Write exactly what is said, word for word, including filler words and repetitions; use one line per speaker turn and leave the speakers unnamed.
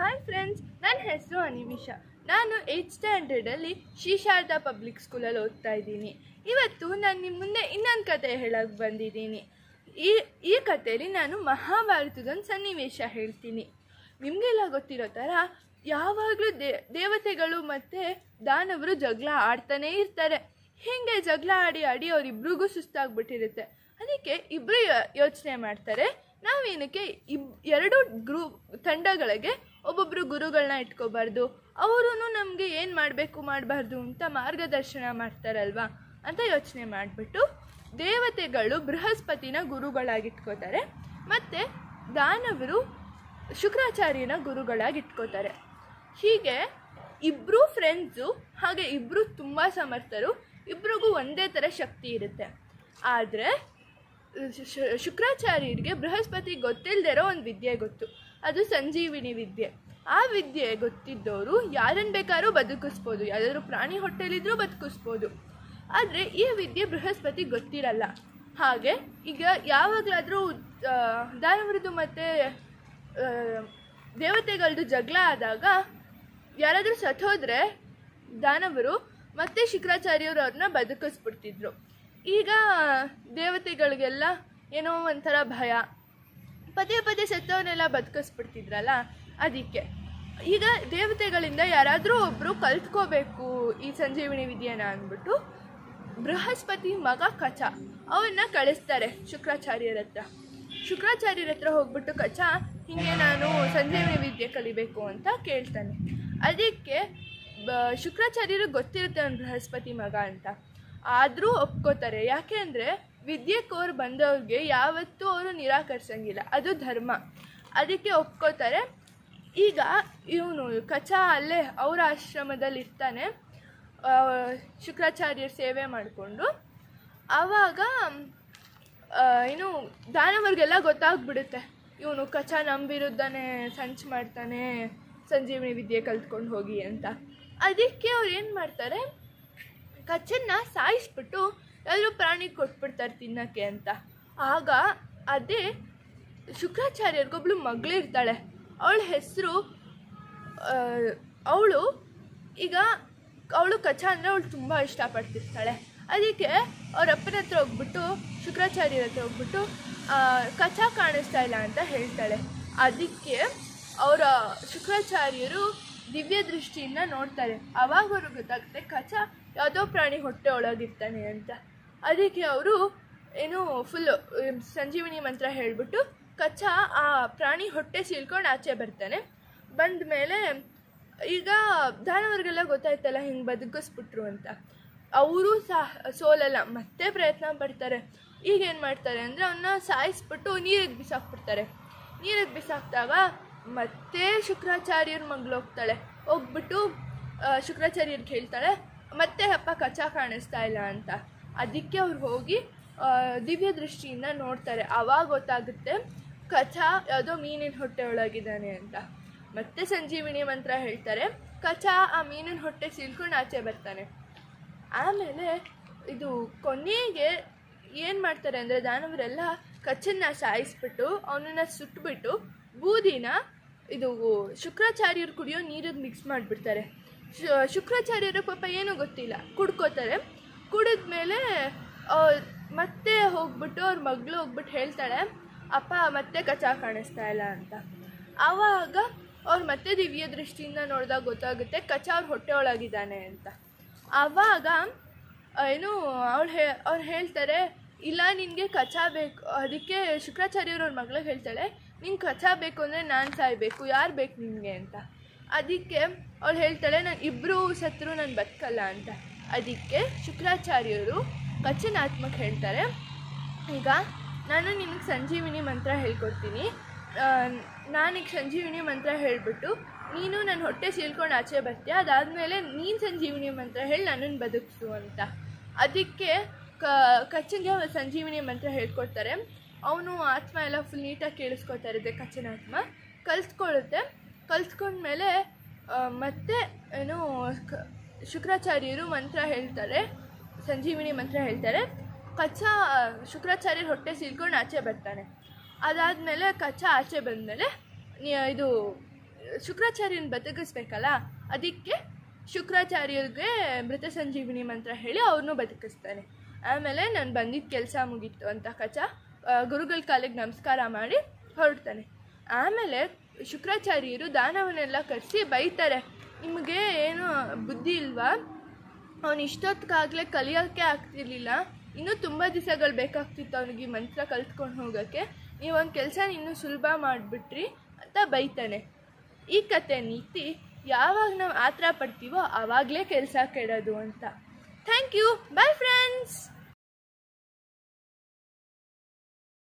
Hi friends, ನನ್ನ ಹೆಸರು ಅನಿಮಿಷಾ. ನಾನು ಏಯ್ತ್ ಸ್ಟ್ಯಾಂಡರ್ಡಲ್ಲಿ ಶ್ರೀ ಶಾರದಾ ಪಬ್ಲಿಕ್ ಸ್ಕೂಲಲ್ಲಿ ಓದ್ತಾ ಇದ್ದೀನಿ. ಇವತ್ತು ನಾನು ನಿಮ್ಮ ಮುಂದೆ ಇನ್ನೊಂದು ಕತೆ ಹೇಳಕ್ಕೆ ಬಂದಿದ್ದೀನಿ. ಈ ಈ ಕಥೆಯಲ್ಲಿ ನಾನು ಮಹಾಭಾರತದೊಂದು ಸನ್ನಿವೇಶ ಹೇಳ್ತೀನಿ. ನಿಮಗೆಲ್ಲ ಗೊತ್ತಿರೋ ಥರ ಯಾವಾಗಲೂ ದೇ ದೇವತೆಗಳು ಮತ್ತು ದಾನವರು ಜಗಳ ಆಡ್ತಾನೇ ಇರ್ತಾರೆ. ಹೀಗೆ ಜಗಳ ಆಡಿ ಆಡಿ ಅವರಿಬ್ರಿಗೂ ಸುಸ್ತಾಗ್ಬಿಟ್ಟಿರುತ್ತೆ. ಅದಕ್ಕೆ ಇಬ್ಬರು ಯೋಚನೆ ಮಾಡ್ತಾರೆ, ನಾವೇನಕ್ಕೆ ಇಬ್ ಎರಡು ಗ್ರೂಪ್ ತಂಡಗಳಿಗೆ ಒಬ್ಬೊಬ್ಬರು ಗುರುಗಳನ್ನ ಇಟ್ಕೋಬಾರ್ದು, ಅವರು ನಮಗೆ ಏನು ಮಾಡಬೇಕು ಮಾಡಬಾರ್ದು ಅಂತ ಮಾರ್ಗದರ್ಶನ ಮಾಡ್ತಾರಲ್ವಾ ಅಂತ ಯೋಚನೆ ಮಾಡಿಬಿಟ್ಟು ದೇವತೆಗಳು ಬೃಹಸ್ಪತಿನ ಗುರುಗಳಾಗಿಟ್ಕೋತಾರೆ ಮತ್ತು ದಾನವರು ಶುಕ್ರಾಚಾರ್ಯನ ಗುರುಗಳಾಗಿಟ್ಕೋತಾರೆ. ಹೀಗೆ ಇಬ್ಬರೂ ಫ್ರೆಂಡ್ಸು, ಹಾಗೆ ಇಬ್ಬರು ತುಂಬ ಸಮರ್ಥರು, ಇಬ್ರಿಗೂ ಒಂದೇ ಥರ ಶಕ್ತಿ ಇರುತ್ತೆ. ಆದರೆ ಶುಕ್ರಾಚಾರ್ಯರಿಗೆ ಬೃಹಸ್ಪತಿ ಗೊತ್ತಿಲ್ಲದೆ ಇರೋ ಒಂದು ವಿದ್ಯೆ ಗೊತ್ತು, ಅದು ಸಂಜೀವಿನಿ ವಿದ್ಯೆ. ಆ ವಿದ್ಯೆ ಗೊತ್ತಿದ್ದವರು ಯಾರನ್ನು ಬೇಕಾದ್ರೂ ಬದುಕಿಸ್ಬೋದು, ಯಾವ್ದಾದ್ರು ಪ್ರಾಣಿ ಹೊಟ್ಟೆಲಿದ್ರೂ ಬದುಕಿಸ್ಬೋದು. ಆದರೆ ಈ ವಿದ್ಯೆ ಬೃಹಸ್ಪತಿ ಗೊತ್ತಿರಲ್ಲ. ಹಾಗೆ ಈಗ ಯಾವಾಗಲಾದರೂ ದಾನವರದು ಮತ್ತು ದೇವತೆಗಳದ್ದು ಜಗಳ ಆದಾಗ ಯಾರಾದರೂ ಸತ್ತೋದ್ರೆ ದಾನವರು ಮತ್ತು ಶುಕ್ರಾಚಾರ್ಯರು ಅವ್ರನ್ನ ಬದುಕಿಸ್ಬಿಡ್ತಿದ್ರು. ಈಗ ದೇವತೆಗಳಿಗೆಲ್ಲ ಏನೋ ಒಂಥರ ಭಯ, ಪದೇ ಪದೇ ಸತ್ತವನ್ನೆಲ್ಲ ಬದುಕಿಸ್ಬಿಡ್ತಿದ್ರಲ್ಲ. ಅದಕ್ಕೆ ಈಗ ದೇವತೆಗಳಿಂದ ಯಾರಾದರೂ ಒಬ್ಬರು ಕಲ್ತ್ಕೋಬೇಕು ಈ ಸಂಜೀವಿನಿ ವಿದ್ಯೆನ ಅಂದ್ಬಿಟ್ಟು ಬೃಹಸ್ಪತಿ ಮಗ ಕಚ ಅವನ್ನ ಕಳಿಸ್ತಾರೆ ಶುಕ್ರಾಚಾರ್ಯರ ಹತ್ರ. ಶುಕ್ರಾಚಾರ್ಯರ ಹತ್ರ ಹೋಗ್ಬಿಟ್ಟು ಕಚ ಹೀಗೆ ನಾನು ಸಂಜೀವಿನಿ ವಿದ್ಯೆ ಕಲಿಬೇಕು ಅಂತ ಕೇಳ್ತಾನೆ. ಅದಕ್ಕೆ ಬ ಶುಕ್ರಾಚಾರ್ಯರಿಗೆ ಗೊತ್ತಿರುತ್ತೆ ಅವನು ಬೃಹಸ್ಪತಿ ಮಗ ಅಂತ, ಆದರೂ ಒಪ್ಕೋತಾರೆ. ಯಾಕೆ ಅಂದರೆ ವಿದ್ಯೆಕೋರು ಬಂದವ್ರಿಗೆ ಯಾವತ್ತೂ ಅವರು ನಿರಾಕರಿಸಂಗಿಲ್ಲ, ಅದು ಧರ್ಮ. ಅದಕ್ಕೆ ಒಪ್ಕೋತಾರೆ. ಈಗ ಇವನು ಕಚ ಅಲ್ಲೇ ಅವರ ಆಶ್ರಮದಲ್ಲಿ ಇರ್ತಾನೆ, ಶುಕ್ರಾಚಾರ್ಯರ ಸೇವೆ ಮಾಡಿಕೊಂಡು. ಆವಾಗ ಏನು ದಾನವರಿಗೆಲ್ಲ ಗೊತ್ತಾಗ್ಬಿಡುತ್ತೆ, ಇವನು ಕಚ ನಮ್ಮ ವಿರುದ್ಧನೇ ಸಂಚು ಮಾಡ್ತಾನೆ, ಸಂಜೀವಿನಿ ವಿದ್ಯೆ ಕಲ್ತ್ಕೊಂಡು ಹೋಗಿ ಅಂತ. ಅದಕ್ಕೆ ಅವ್ರು ಏನು ಮಾಡ್ತಾರೆ, ಕಚ್ಚನ್ನ ಸಾಯಿಸ್ಬಿಟ್ಟು ಎಲ್ಲರೂ ಪ್ರಾಣಿ ಕೊಟ್ಬಿಡ್ತಾರೆ ತಿನ್ನೋಕ್ಕೆ ಅಂತ. ಆಗ ಅದೇ ಶುಕ್ರಾಚಾರ್ಯರಿಗೊಬ್ಳು ಮಗಳಿರ್ತಾಳೆ, ಅವಳ ಹೆಸರು ಅವಳು ಈಗ ಅವಳು ಕಚ ಅಂದರೆ ಅವಳು ತುಂಬ ಇಷ್ಟಪಡ್ತಿರ್ತಾಳೆ. ಅದಕ್ಕೆ ಅವ್ರ ಅಪ್ಪನ ಹತ್ರ ಹೋಗ್ಬಿಟ್ಟು ಶುಕ್ರಾಚಾರ್ಯರ ಹತ್ರ ಹೋಗ್ಬಿಟ್ಟು ಕಚ ಕಾಣಿಸ್ತಾ ಇಲ್ಲ ಅಂತ ಹೇಳ್ತಾಳೆ. ಅದಕ್ಕೆ ಅವರ ಶುಕ್ರಾಚಾರ್ಯರು ದಿವ್ಯ ದೃಷ್ಟಿಯಿಂದ ನೋಡ್ತಾರೆ. ಆವಾಗ ಅವ್ರಿಗೆ ಗೊತ್ತಾಗುತ್ತೆ ಕಚ ಯಾವುದೋ ಪ್ರಾಣಿ ಹೊಟ್ಟೆ ಒಳಗಿರ್ತಾನೆ ಅಂತ. ಅದಕ್ಕೆ ಅವರು ಏನು ಫುಲ್ಲು ಸಂಜೀವಿನಿ ಮಂತ್ರ ಹೇಳಿಬಿಟ್ಟು ಕಚ ಆ ಪ್ರಾಣಿ ಹೊಟ್ಟೆ ಸೀಳ್ಕೊಂಡು ಆಚೆ ಬರ್ತಾನೆ. ಬಂದ ಮೇಲೆ ಈಗ ದಾನವರಿಗೆಲ್ಲ ಗೊತ್ತಾಯ್ತಲ್ಲ ಹಿಂಗೆ ಬದುಕಿಸ್ಬಿಟ್ರು ಅಂತ. ಅವರು ಸಹ ಸೋಲಲ್ಲ, ಮತ್ತೆ ಪ್ರಯತ್ನ ಪಡ್ತಾರೆ. ಈಗ ಏನು ಮಾಡ್ತಾರೆ ಅಂದರೆ ಅವನ್ನ ಸಾಯಿಸ್ಬಿಟ್ಟು ನೀರಿಗೆ ಬಿಸಾಕ್ಬಿಡ್ತಾರೆ. ನೀರಿಗೆ ಬಿಸಾಕಿದಾಗ ಮತ್ತೆ ಶುಕ್ರಾಚಾರ್ಯರ ಮಗಳು ಹೋಗ್ತಾಳೆ. ಹೋಗ್ಬಿಟ್ಟು ಶುಕ್ರಾಚಾರ್ಯರಿಗೆ ಹೇಳ್ತಾಳೆ, ಮತ್ತೆ ಅಪ್ಪ ಕಚ ಕಾಣಿಸ್ತಾ ಇಲ್ಲ ಅಂತ. ಅದಕ್ಕೆ ಅವ್ರು ಹೋಗಿ ದಿವ್ಯ ದೃಷ್ಟಿಯಿಂದ ನೋಡ್ತಾರೆ. ಆವಾಗ ಗೊತ್ತಾಗುತ್ತೆ ಕಚ ಯಾವುದೋ ಮೀನಿನ ಹೊಟ್ಟೆ ಒಳಗಿದ್ದಾನೆ ಅಂತ. ಮತ್ತೆ ಸಂಜೀವಿನಿ ಮಂತ್ರ ಹೇಳ್ತಾರೆ, ಕಚ ಆ ಮೀನಿನ ಹೊಟ್ಟೆ ಸೀಳ್ಕೊಂಡು ಆಚೆ ಬರ್ತಾನೆ. ಆಮೇಲೆ ಇದು ಕೊನೆಗೆ ಏನು ಮಾಡ್ತಾರೆ ಅಂದರೆ ದಾನವರೆಲ್ಲ ಕಚ್ಚನ್ನ ಸಾಯಿಸ್ಬಿಟ್ಟು ಅವನನ್ನು ಸುಟ್ಬಿಟ್ಟು ಬೂದಿನ ಇದು ಶುಕ್ರಾಚಾರ್ಯರು ಕುಡಿಯೋ ನೀರಿಗೆ ಮಿಕ್ಸ್ ಮಾಡಿಬಿಡ್ತಾರೆ. ಶುಕ್ರಾಚಾರ್ಯರ ಪಾಪ ಏನೂ ಗೊತ್ತಿಲ್ಲ, ಕುಡ್ಕೋತಾರೆ. ಕುಡಿದ್ಮೇಲೆ ಮತ್ತೆ ಹೋಗ್ಬಿಟ್ಟು ಅವ್ರ ಮಗಳು ಹೋಗ್ಬಿಟ್ಟು ಹೇಳ್ತಾಳೆ, ಅಪ್ಪ ಮತ್ತೆ ಕಚ ಕಾಣಿಸ್ತಾ ಇಲ್ಲ ಅಂತ. ಆವಾಗ ಅವ್ರು ಮತ್ತೆ ದಿವ್ಯ ದೃಷ್ಟಿಯಿಂದ ನೋಡಿದಾಗ ಗೊತ್ತಾಗುತ್ತೆ ಕಚ ಅವ್ರ ಹೊಟ್ಟೆ ಒಳಗಿದ್ದಾನೆ ಅಂತ. ಆವಾಗ ಏನು ಅವಳು ಹೇ ಅವ್ರು ಹೇಳ್ತಾರೆ, ಇಲ್ಲ ನಿನಗೆ ಕಚ ಬೇಕು. ಅದಕ್ಕೆ ಶುಕ್ರಾಚಾರ್ಯರು ಅವ್ರ ಮಗಳಿಗೆ ಹೇಳ್ತಾಳೆ, ನಿಂಗೆ ಕಚ ಬೇಕು ಅಂದರೆ ನಾನು ಸಾಯಬೇಕು, ಯಾರು ಬೇಕು ನಿನಗೆ ಅಂತ. ಅದಕ್ಕೆ ಅವಳು ಹೇಳ್ತಾಳೆ, ನಾನು ಇಬ್ಬರು ಸತ್ರು ನಾನು ಬದುಕಲ್ಲ ಅಂತ. ಅದಕ್ಕೆ ಶುಕ್ರಾಚಾರ್ಯರು ಕಚ್ಚನ ಆತ್ಮಕ್ಕೆ ಹೇಳ್ತಾರೆ, ಈಗ ನಾನು ನಿನಗೆ ಸಂಜೀವಿನಿ ಮಂತ್ರ ಹೇಳ್ಕೊಡ್ತೀನಿ, ನಾನೀಗ ಸಂಜೀವಿನಿ ಮಂತ್ರ ಹೇಳಿಬಿಟ್ಟು ನೀನು ನನ್ನ ಹೊಟ್ಟೆ ಸೀಳ್ಕೊಂಡು ಆಚೆ ಬರ್ತೀಯ, ಅದಾದಮೇಲೆ ನೀನು ಸಂಜೀವಿನಿ ಮಂತ್ರ ಹೇಳಿ ನನ್ನನ್ನು ಬದುಕಿಸು ಅಂತ. ಅದಕ್ಕೆ ಕ ಕಚ್ಚನಿಗೆ ಸಂಜೀವಿನಿ ಮಂತ್ರ ಹೇಳ್ಕೊಡ್ತಾರೆ. ಅವನು ಆತ್ಮ ಎಲ್ಲ ಫುಲ್ ನೀಟಾಗಿ ಕೇಳಿಸ್ಕೊತಾ ಇರುತ್ತೆ. ಕಚ್ಚನ ಆತ್ಮ ಕಲ್ತ್ಕೊಳ್ಳುತ್ತೆ. ಕಲ್ತ್ಕೊಂಡ್ಮೇಲೆ ಮತ್ತೆ ಏನು ಶುಕ್ರಾಚಾರ್ಯರು ಮಂತ್ರ ಹೇಳ್ತಾರೆ, ಸಂಜೀವಿನಿ ಮಂತ್ರ ಹೇಳ್ತಾರೆ. ಕಚ್ಚ ಶುಕ್ರಾಚಾರ್ಯರ ಹೊಟ್ಟೆ ಸೀಳ್ಕೊಂಡು ಆಚೆ ಬರ್ತಾನೆ. ಅದಾದಮೇಲೆ ಕಚ್ಚ ಆಚೆ ಬಂದಮೇಲೆ ಇದು ಶುಕ್ರಾಚಾರ್ಯನ ಬದುಕಿಸ್ಬೇಕಲ್ಲ, ಅದಕ್ಕೆ ಶುಕ್ರಾಚಾರ್ಯರಿಗೆ ಮೃತ ಸಂಜೀವಿನಿ ಮಂತ್ರ ಹೇಳಿ ಅವ್ರನ್ನೂ ಬದುಕಿಸ್ತಾನೆ. ಆಮೇಲೆ ನಾನು ಬಂದಿದ್ದ ಕೆಲಸ ಮುಗೀತು ಅಂತ ಕಚ ಗುರುಗಳ ಕಾಲಿಗೆ ನಮಸ್ಕಾರ ಮಾಡಿ ಹೊರಡ್ತಾನೆ. ಆಮೇಲೆ ಶುಕ್ರಾಚಾರ್ಯರು ದಾನವನ್ನೆಲ್ಲ ಕರೆಸಿ ಬೈತಾರೆ, ನಿಮಗೆ ಏನು ಬುದ್ಧಿ ಇಲ್ವಾ, ಅವನು ಇಷ್ಟೊತ್ತಿಗಾಗಲೇ ಕಲಿಯೋಕ್ಕೆ ಆಗ್ತಿರ್ಲಿಲ್ಲ, ಇನ್ನೂ ತುಂಬ ದಿವಸಗಳು ಬೇಕಾಗ್ತಿತ್ತು ಅವನಿಗೆ ಮಂತ್ರ ಕಲ್ತ್ಕೊಂಡು ಹೋಗೋಕ್ಕೆ, ನೀವೊಂದು ಕೆಲಸ ಇನ್ನೂ ಸುಲಭ ಮಾಡಿಬಿಟ್ರಿ ಅಂತ ಬೈತಾನೆ. ಈ ಕತೆ ನೀತಿ, ಯಾವಾಗ ನಾವು ಆತರ ಪಡ್ತೀವೋ ಆವಾಗಲೇ ಕೆಲಸ ಕೆಡೋದು ಅಂತ. Thank you, bye friends.